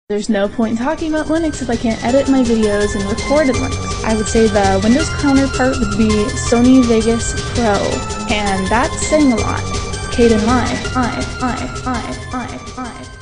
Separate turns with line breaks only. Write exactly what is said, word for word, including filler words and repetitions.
There's no point in talking about Linux if I can't edit my videos and record in Linux. I would say the Windows counterpart would be Sony Vegas Pro, and that's saying a lot. Kdenlive, I, I, I, I, I.